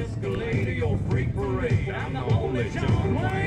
Escalade or your freak parade. I'm the only John Wayne.